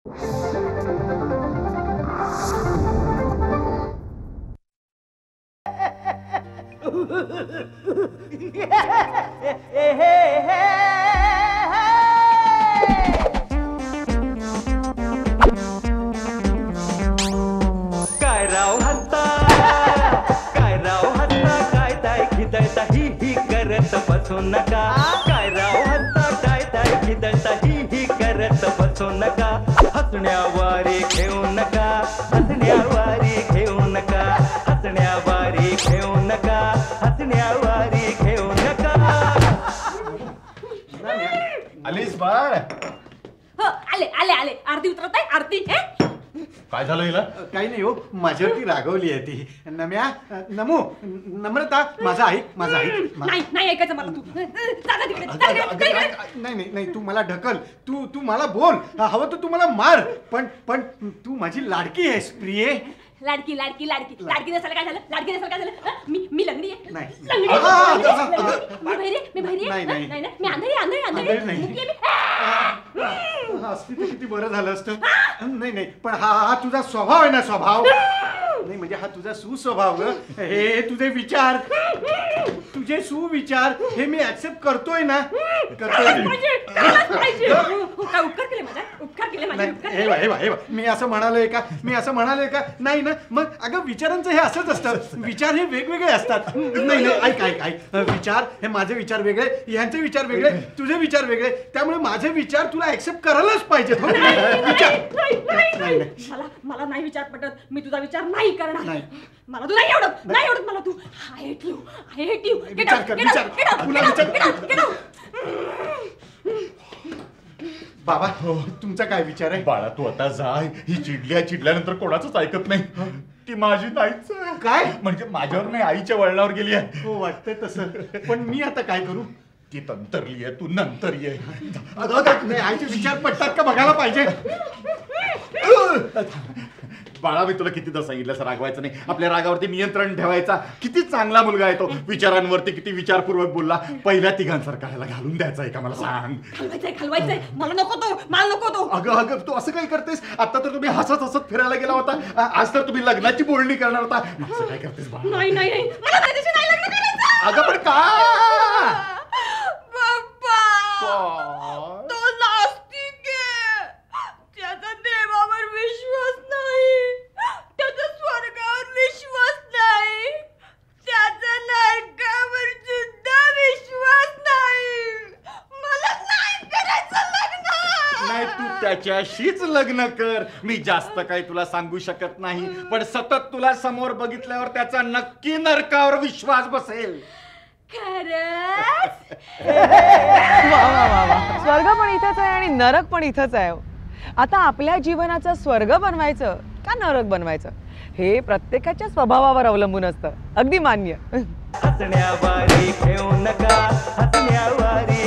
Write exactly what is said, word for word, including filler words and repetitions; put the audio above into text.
काय राव हत्ता काय राव हत्ता काय ताय खिदळता ही ही करत बसू नका काय राव हत्ता काय ताय खिदळता ही ही करत बसू नका हसण्यावारे घेऊ नका हसण्यावारे घेऊ नका हसण्यावारे घेऊ नका हसण्यावारे घेऊ नका. आलीस बाळ? हो आले आले आले आरती उतरत आहे आरती. काय झालं हिला? काही नाही हो, माझ्यावरती रागवली आहे ती. नम्या नमू नम्रता माझा ऐक माझा ऐक. नाही नाही ऐकायचं मला तू. जा जा तिकडे, जा तिकडे, जा तिकडे. नाही नाही नाही तू मला ढकल, तू तू मला बोल, हवं तर तू मला मार, पण पण तू माझी लाडकी आहेस प्रिये. लाडकी लाडकी लाडकी लाडकी नसायला काय झालं? लाडकी नसायला काय झालं? हं? मी मी लंगडी आहे. नाही. लंगडी आ, आ, आहे. आ, आ, लंगडी. मी बहिरी आहे, मी बहिरी आहे. नाही, नाही. नाही नाही मी आंधळी आंधळी आंधळी आंधळी नाही. मुकी आहे मी. असती तर किती बरं झालं असतं. नाही नाही पण हा हा तुझा स्वभाव आहे ना, स्वभाव नाही म्हणजे हा तुझा सुस्वभाव ग. हे तुझे विचार, तुझे सुविचार हे मी ऍक्सेप्ट करतोय ना, करतोय. म्हणजे केलंच पाहिजे. हो, काय उपकार केले माझा? उपकार केले माझे? नाही उपकार हे केले? बा, हे बा, हे बा. मी असं म्हणालोय का? मी असं म्हणालोय का? नाही ना. मग अगं विचारांचं हे असंच असतं, विचार हे वेगवेगळे असतात. नाही नाही ऐक ऐक ऐक विचार हे माझे विचार वेगळे, ह्यांचे विचार वेगळे, तुझे विचार वेगळे, त्यामुळे माझे विचार तुला ऍक्सेप्ट करायलाच पाहिजेत. हो नाही, नाही, विचार नाही, नाही, नाही, नाही. मला मला नाही विचार पटत. मी तुझा विचार नाही करणार. नाही. मला तू नाही आवडत, नाही आवडत मला तू. I hate you, I hate you. विचार कर, विचार. तुला विचार- बाबा तुमचा काय विचार आहे? बाळा तू आता जा. ही चिडली आहे, चिडल्यानंतर कोणाचंच ऐकत नाही. ती माझी नाहीच आहे. काय? म्हणजे माझ्यावर नाही, आईच्या वळणावर गेली आहे. हो वाटतंय तसं, पण मी आता काय करू? ती तंतरली आहे, तू नंतर ये. अगं, अगं, नाही आईचे विचार पटतात का बघायला पाहिजे. बाळा मी तुला कितीदा सांगितलं असं रागवायचं नाही, आपल्या रागावरती नियंत्रण ठेवायचा. किती चांगला मुलगा आहे तो, विचारांवरती किती विचारपूर्वक बोलला. पहिल्या तिघांसारखा ह्याला घालून द्यायचा आहे का मला सांग? खालवायचंय खालवायचंय मला नको तो, मला नको तो. अगं अगं तू असं काय करतेस? आता तर तुम्ही हसत हसत फिरायला गेला होता, आ- आज तर तुम्ही लग्नाची बोलणी करणार होता. असं काय करतेस बाळा? नाही नाही नाही मला त्याच्याशी नाही लग्न करायचं. अगं पण का? बाप्पा का? तो नास्तिक आहे. त्याचा देवावर विश्वास नाही, त्याचा स्वर्गावर विश्वास नाही, त्याचा नरकावर सुद्धा विश्वास नाही. मला नाही करायचं लग्न. नाही तू त्याच्याशीच लग्न कर. मी जास्त काही तुला सांगू शकत नाही, पण सतत तुला समोर बघितल्यावर त्याचा नक्की नरकावर विश्वास बसेल. खरंच? वा वा वा वा. स्वर्ग पण इथंच आहे आणि नरक पण इथंच आहे. आता आपल्या जीवनाचं स्वर्ग बनवायचं का नरक बनवायचं हे प्रत्येकाच्या स्वभावावर अवलंबून असतं. अगदी मान्य. हसण्यावारे घेऊ नका हसण्यावारे